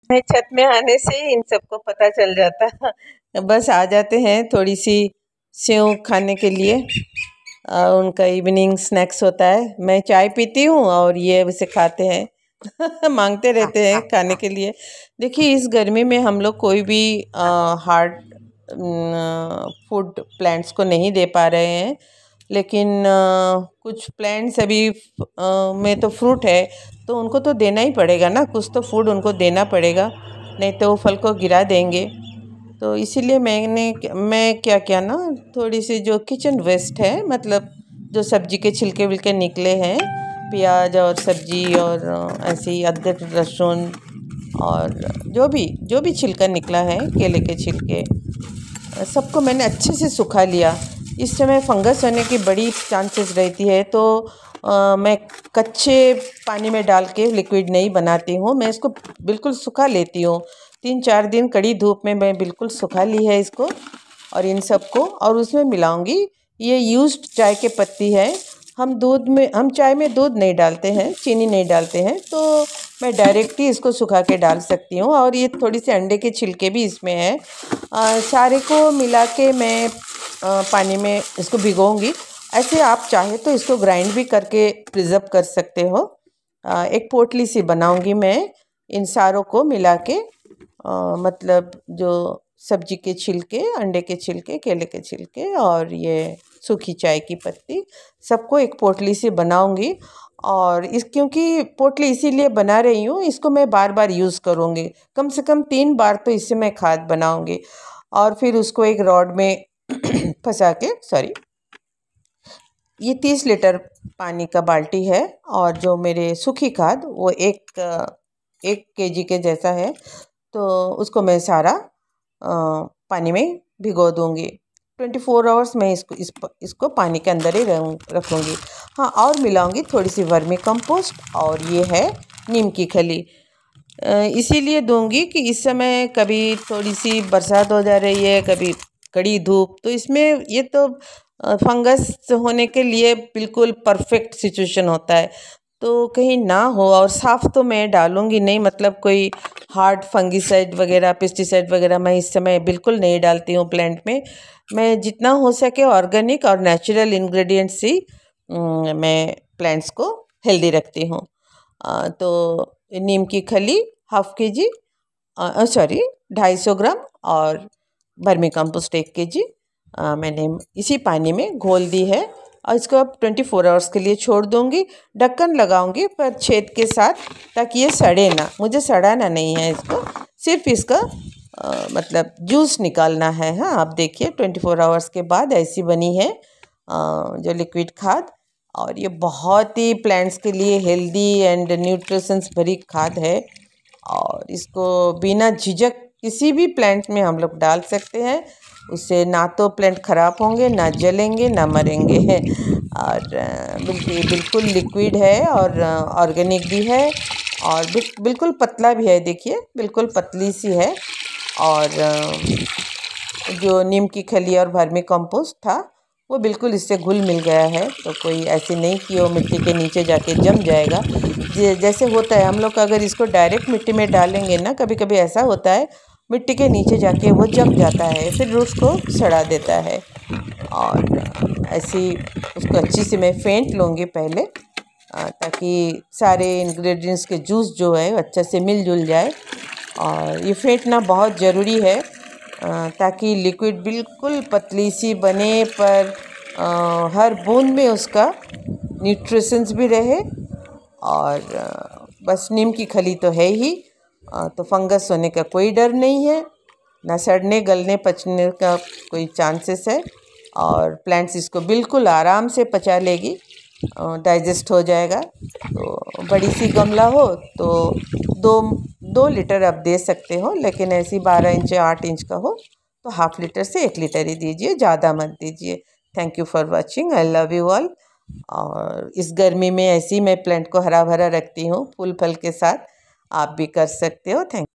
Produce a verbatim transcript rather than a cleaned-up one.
मैं छत में आने से इन सबको पता चल जाता बस आ जाते हैं थोड़ी सी सेव खाने के लिए। आ, उनका इवनिंग स्नैक्स होता है। मैं चाय पीती हूँ और ये उसे खाते हैं मांगते रहते हैं खाने के लिए। देखिए इस गर्मी में हम लोग कोई भी हार्ड फूड प्लांट्स को नहीं दे पा रहे हैं, लेकिन आ, कुछ प्लांट्स अभी आ, में तो फ्रूट है तो उनको तो देना ही पड़ेगा ना, कुछ तो फूड उनको देना पड़ेगा, नहीं तो वो फल को गिरा देंगे। तो इसीलिए मैंने मैं क्या किया ना, थोड़ी सी जो किचन वेस्ट है, मतलब जो सब्जी के छिलके विलके निकले हैं, प्याज और सब्जी और ऐसे ही अदरक लहसुन और जो भी जो भी छिलका निकला है, केले के छिलके, सबको मैंने अच्छे से सुखा लिया। इस समय फंगस होने की बड़ी चांसेस रहती है, तो आ, मैं कच्चे पानी में डाल के लिक्विड नहीं बनाती हूँ, मैं इसको बिल्कुल सुखा लेती हूँ। तीन चार दिन कड़ी धूप में मैं बिल्कुल सुखा ली है इसको और इन सबको, और उसमें मिलाऊंगी। ये यूज्ड चाय के पत्ती है। हम दूध में हम चाय में दूध नहीं डालते हैं, चीनी नहीं डालते हैं, तो मैं डायरेक्ट ही इसको सुखा के डाल सकती हूँ। और ये थोड़ी सी अंडे के छिलके भी इसमें है। आ, सारे को मिला के मैं आ, पानी में इसको भिगोऊंगी। ऐसे आप चाहे तो इसको ग्राइंड भी करके प्रिजर्व कर सकते हो। आ, एक पोटली सी बनाऊंगी मैं इन सारों को मिला के, आ, मतलब जो सब्जी के छिलके, अंडे के छिलके, केले के छिलके और ये सूखी चाय की पत्ती, सबको एक पोटली से बनाऊंगी। और इस क्योंकि पोटली इसीलिए बना रही हूँ, इसको मैं बार बार यूज़ करूँगी, कम से कम तीन बार तो इससे मैं खाद बनाऊंगी। और फिर उसको एक रॉड में फंसा के, सॉरी, ये तीस लीटर पानी का बाल्टी है और जो मेरे सूखी खाद वो एक एक केजी के जैसा है, तो उसको मैं सारा आ, पानी में भिगो दूंगी। ट्वेंटी फोर आवर्स मैं इसको इस, इसको पानी के अंदर ही रखूँगी। हाँ, और मिलाऊंगी थोड़ी सी वर्मी कंपोस्ट और ये है नीम की खली। इसीलिए दूंगी कि इस समय कभी थोड़ी सी बरसात हो जा रही है, कभी कड़ी धूप, तो इसमें ये तो फंगस होने के लिए बिल्कुल परफेक्ट सिचुएशन होता है। तो कहीं ना हो, और साफ़ तो मैं डालूंगी नहीं, मतलब कोई हार्ड फंगीसाइड वगैरह, पेस्टिसाइड वगैरह मैं इस समय बिल्कुल नहीं डालती हूँ प्लांट में। मैं जितना हो सके ऑर्गेनिक और नेचुरल इंग्रेडिएंट्स ही मैं प्लांट्स को हेल्दी रखती हूँ। तो नीम की खली हाफ के जी, सॉरी ढाई सौ ग्राम, और वर्मी कंपोस्ट एक के जी मैंने इसी पानी में घोल दी है। और इसको अब ट्वेंटी फोर आवर्स के लिए छोड़ दूंगी। ढक्कन लगाऊंगी पर छेद के साथ, ताकि ये सड़े ना। मुझे सड़ाना नहीं है इसको, सिर्फ इसका आ, मतलब जूस निकालना है। हाँ, आप देखिए ट्वेंटी फोर आवर्स के बाद ऐसी बनी है आ, जो लिक्विड खाद। और ये बहुत ही प्लांट्स के लिए हेल्दी एंड न्यूट्रिशंस भरी खाद है, और इसको बिना झिझक किसी भी प्लांट में हम लोग डाल सकते हैं। उससे ना तो प्लांट ख़राब होंगे, ना जलेंगे, ना मरेंगे। और बिल्कुल बिल्कुल लिक्विड है और ऑर्गेनिक भी है, और बिल्कुल पतला भी है। देखिए बिल्कुल पतली सी है। और जो नीम की खली और वर्मी कंपोस्ट था वो बिल्कुल इससे घुल मिल गया है। तो कोई ऐसे नहीं कि वो मिट्टी के नीचे जाके जम जाएगा। जैसे होता है हम लोग अगर इसको डायरेक्ट मिट्टी में डालेंगे ना, कभी कभी ऐसा होता है मिट्टी के नीचे जाके वो जम जाता है, फिर उसको सड़ा देता है। और ऐसी उसको अच्छी से मैं फेंट लूँगी पहले, ताकि सारे इंग्रेडिएंट्स के जूस जो है अच्छे से मिलजुल जाए। और ये फेंटना बहुत ज़रूरी है, ताकि लिक्विड बिल्कुल पतली सी बने, पर आ, हर बूंद में उसका न्यूट्रिशंस भी रहे। और बस नीम की खली तो है ही, तो फंगस होने का कोई डर नहीं है, ना सड़ने गलने पचने का कोई चांसेस है। और प्लांट्स इसको बिल्कुल आराम से पचा लेगी, डाइजेस्ट हो जाएगा। तो बड़ी सी गमला हो तो दो दो लीटर आप दे सकते हो, लेकिन ऐसी बारह इंच आठ इंच का हो तो हाफ लीटर से एक लीटर ही दीजिए, ज़्यादा मत दीजिए। Thank you for watching, I love you all. और इस गर्मी में ऐसी मैं प्लांट को हरा भरा रखती हूँ फूल फल के साथ, आप भी कर सकते हो। थैंक